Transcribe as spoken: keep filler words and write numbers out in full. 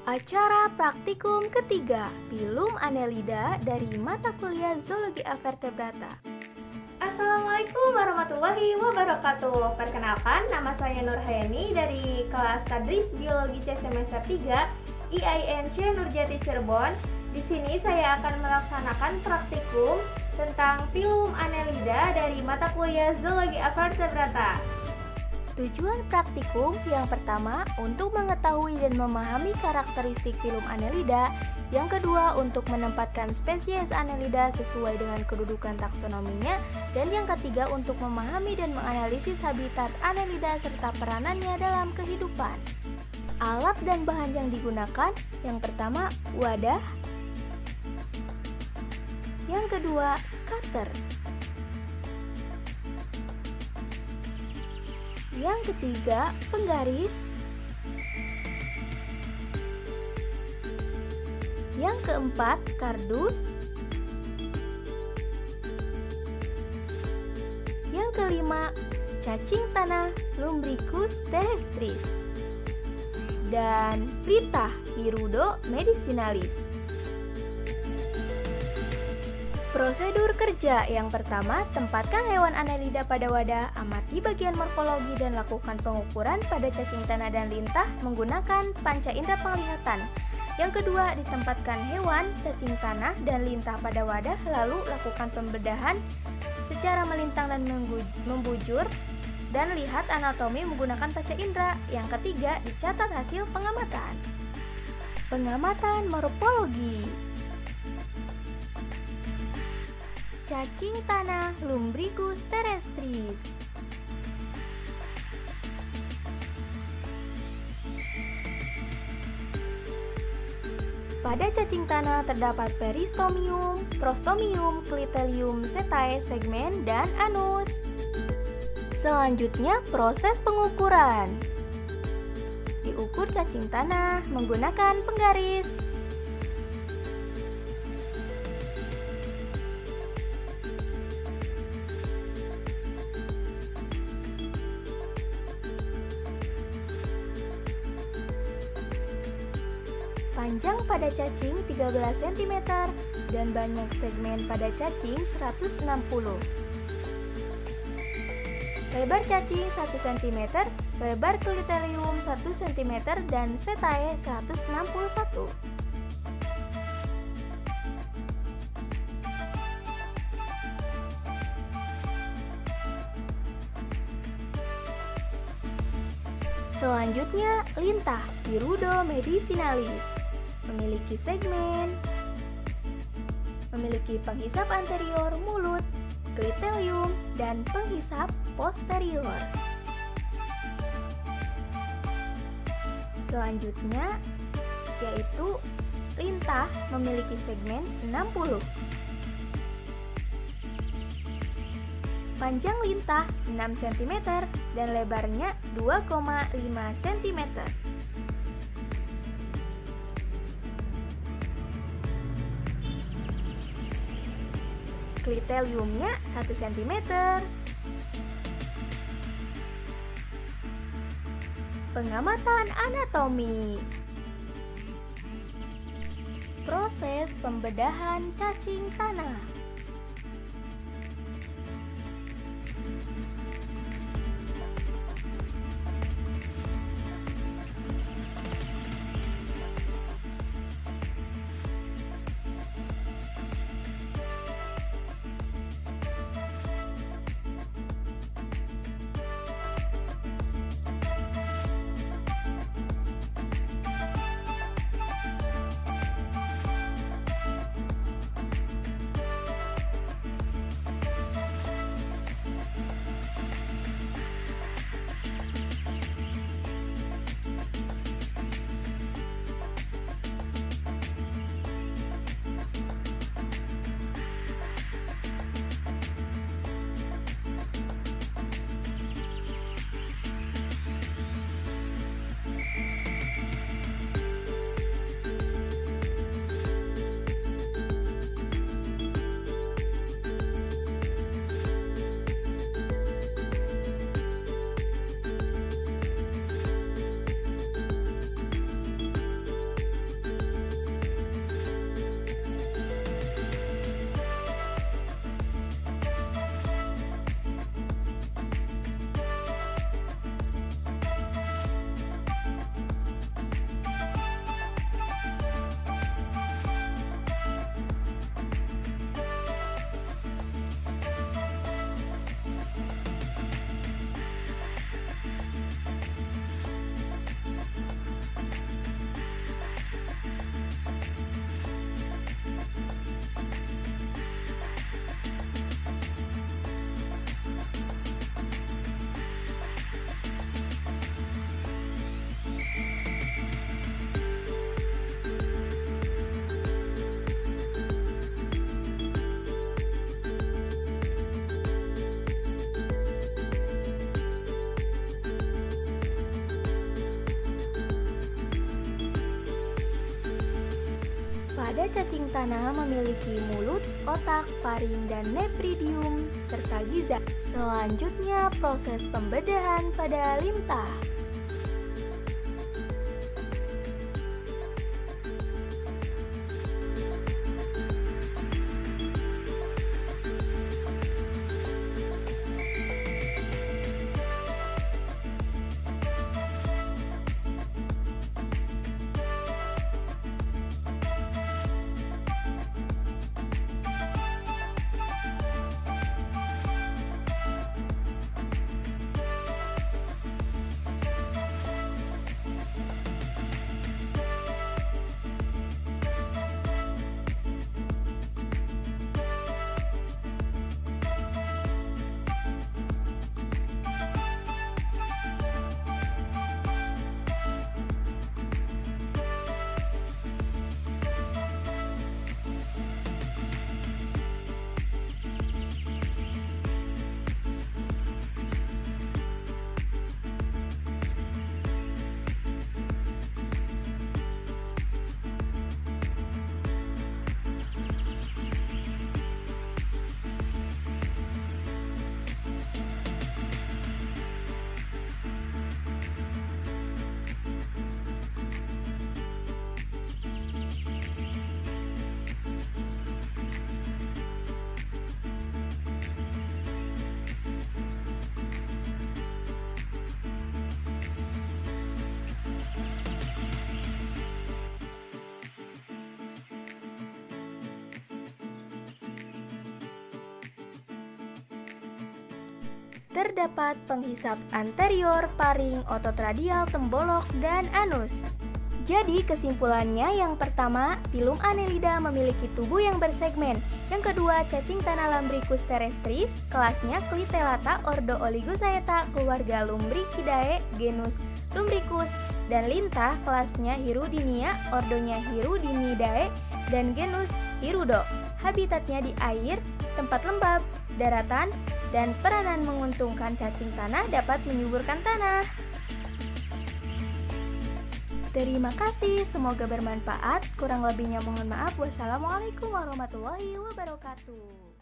Acara praktikum ketiga, Phylum Annelida dari mata kuliah Zoologi Avertebrata. Assalamualaikum warahmatullahi wabarakatuh. Perkenalkan, nama saya Nurhayani dari kelas Tadris Biologi C semester tiga I A I N C Nurjati Cirebon. Di sini saya akan melaksanakan praktikum tentang Phylum Annelida dari mata kuliah Zoologi Avertebrata. Tujuan praktikum yang pertama untuk mengetahui dan memahami karakteristik Phylum Annelida, yang kedua untuk menempatkan spesies Annelida sesuai dengan kedudukan taksonominya, dan yang ketiga untuk memahami dan menganalisis habitat Annelida serta peranannya dalam kehidupan. Alat dan bahan yang digunakan, yang pertama wadah, yang kedua cutter, yang ketiga penggaris, yang keempat kardus, yang kelima cacing tanah Lumbricus terrestris, dan Lintah Hirudo medicinalis. Prosedur kerja yang pertama, tempatkan hewan Annelida pada wadah, amati bagian morfologi dan lakukan pengukuran pada cacing tanah dan lintah menggunakan panca indera penglihatan. Yang kedua, ditempatkan hewan, cacing tanah, dan lintah pada wadah, lalu lakukan pembedahan secara melintang dan membujur dan lihat anatomi menggunakan panca indera. Yang ketiga, dicatat hasil pengamatan. Pengamatan morfologi. Cacing tanah Lumbricus terrestris. Pada cacing tanah terdapat peristomium, prostomium, clitellum, setae, segmen, dan anus. Selanjutnya, proses pengukuran. Diukur cacing tanah menggunakan penggaris. Panjang pada cacing tiga belas sentimeter dan banyak segmen pada cacing seratus enam puluh. Lebar cacing satu sentimeter, lebar clitellum satu sentimeter dan setae seratus enam puluh satu. Selanjutnya, lintah Hirudo medicinalis. Memiliki segmen, memiliki penghisap anterior mulut, clitellum, dan penghisap posterior. Selanjutnya, yaitu lintah memiliki segmen enam puluh. Panjang lintah enam sentimeter dan lebarnya dua koma lima sentimeter. Clitellumnya satu sentimeter. Pengamatan anatomi. Proses pembedahan cacing tanah. Pada cacing tanah memiliki mulut, otak, paring, dan nephridium, serta giza. Selanjutnya proses pembedahan pada lintah. Terdapat penghisap anterior, paring, otot radial, tembolok, dan anus. Jadi kesimpulannya, yang pertama, Phylum Annelida memiliki tubuh yang bersegmen. Yang kedua, cacing tanah Lumbricus terrestris, kelasnya Clitellata ordo Oligosaeta, keluarga Lumbricidae, genus Lumbricus, dan lintah kelasnya Hirudinia, ordonya Hirudinidae, dan genus Hirudo. Habitatnya di air, tempat lembab, daratan, dan peranan menguntungkan cacing tanah dapat menyuburkan tanah. Terima kasih, semoga bermanfaat. Kurang lebihnya mohon maaf. Wassalamualaikum warahmatullahi wabarakatuh.